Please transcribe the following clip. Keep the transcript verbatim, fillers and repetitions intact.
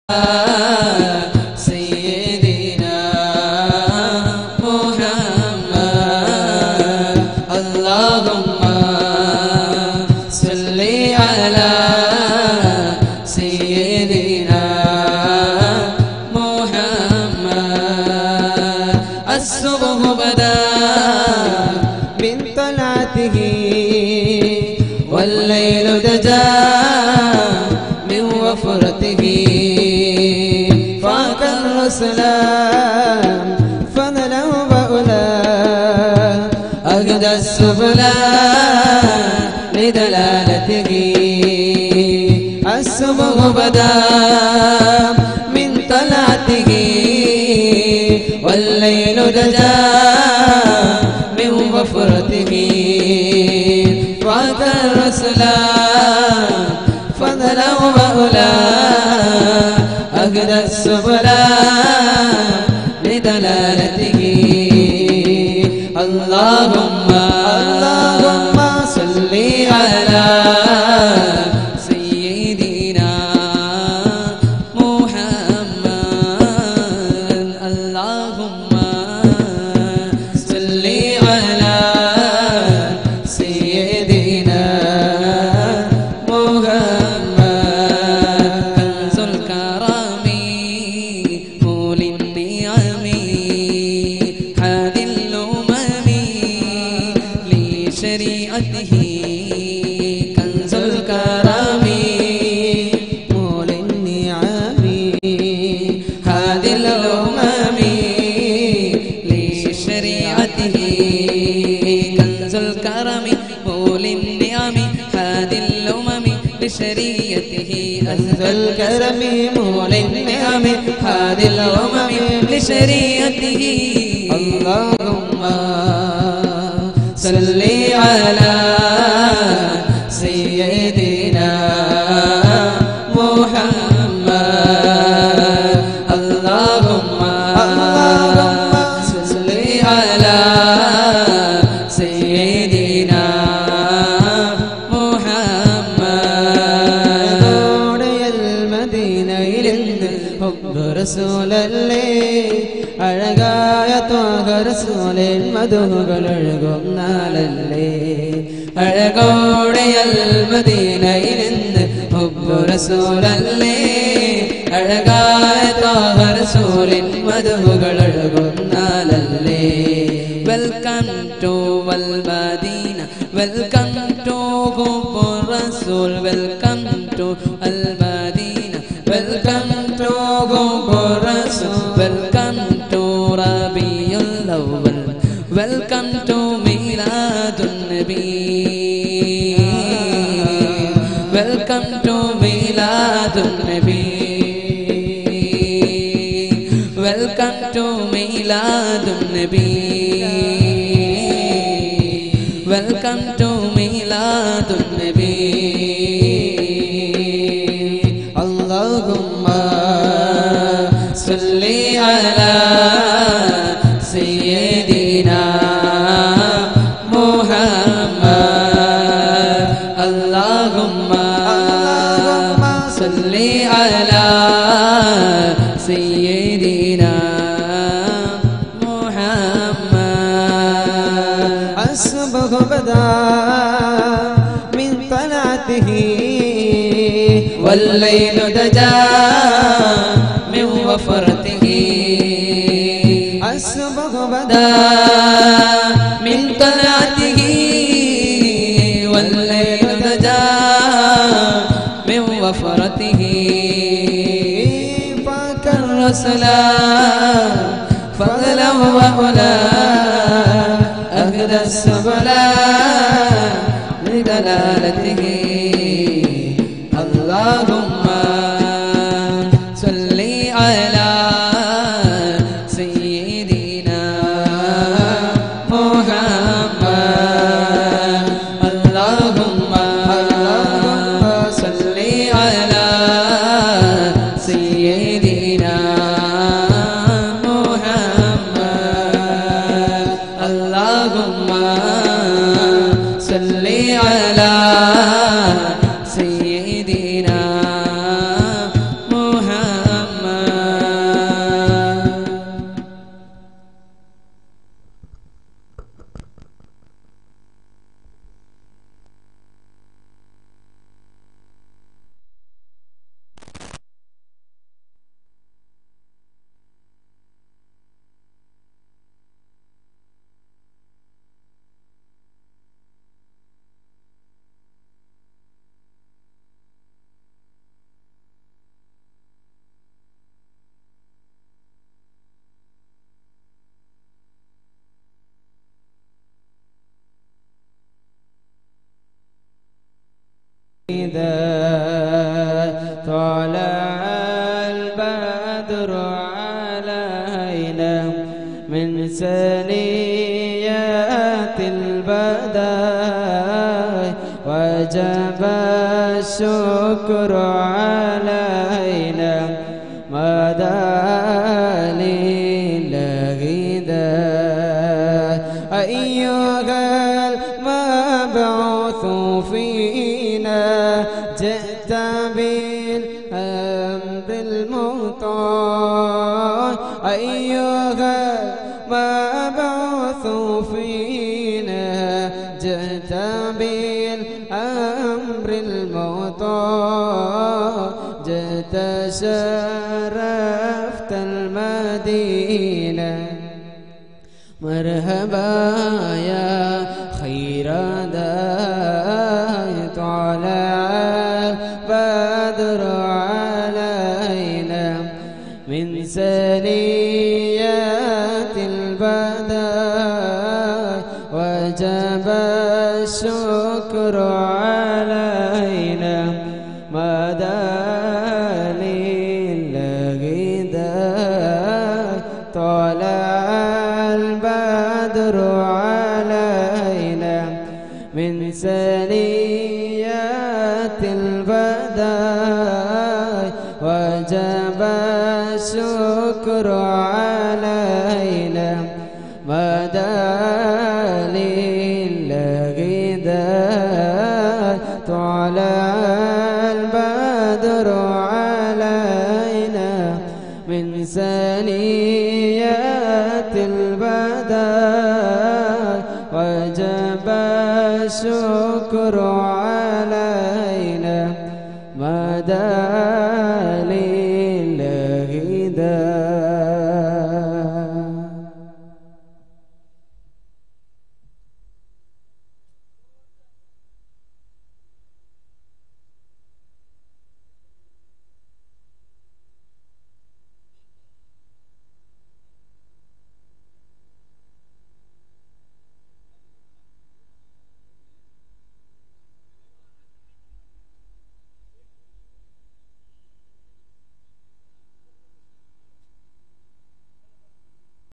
سيدنا محمد اللهم صل على سيدنا محمد الصبح بدا من طلعته والليل دجا من وفرته فاك الرسل فضلا وأولى أهدى السبل لدلالته الصبح بدا من طلعته والليل دجا من وفرته فاك الرسل فضلا وأولى أهدى السبل لدلالته اللهم اللهم صل على سيدنا محمد اللهم صل على سيدنا محمد كنز الكرم مولي النعم هادي الأمم لشريعته كنز الكرم مولي النعم هادي الأمم لشريعته كنز الكرم مولي النعم هادي الأمم لشريعته كنز الكرم مولي النعم هادي الأمم لشريعته اللهم صل على سيدنا محمد اللهم اللهم صل على سيدنا محمد المدينة حب رسول الله അഴകായ ത്വാഹ റസൂലിൻ മധുകൾ ഒഴുകും നാളല്ലേ അഴകോടെ അൽ മദീനയിൽ നിന്ന് ഹുബ്ബു റസൂലല്ലേ അഴകായ ത്വാഹ റസൂലിൻ മധുകൾ ഒഴുകും നാളല്ലേ വെൽക്കം ടു വൽ മദീന വെൽക്കം ടു ഹുബ്ബു റസൂൽ വെൽക്കം ടു അൽ മദീന വെൽക്കം ടു ഹുബ്ബു റസൂൽ welcome ربيع الأول welcome to ميلاد النبي welcome to ميلاد النبي welcome to ميلاد النبي welcome to ميلاد النبي اللهم صل على سيدنا محمد اللهم اللهم صل على سيدنا محمد الصبح بدا من طلعته والليل دجا من وفرته الصبح بدا من طلعته والليل دجا من وفرته فاك الرسل فضلا وعلا أهدى السبل لدلالته اللهم صل على سيدنا محمد إذا طلع البدر علينا من ثنيات البدر وجب الشكر علينا مدى لله ذا أيها المبعوث فينا جئت بالأمر المطاع أيها المبعوث فينا جئت بالأمر المطاع جئت شرفت المدينة مرحبا يا خير داعي طلع البدر علينا من ثنيات البدر وجب الشكر علينا مدى لله ذا طلع البدر علينا من ثنيات البدر وجب الشكر علينا مدى لله ذا طلع البدر علينا من ثنيات البدر وجب الشكر علينا مدى لله ذا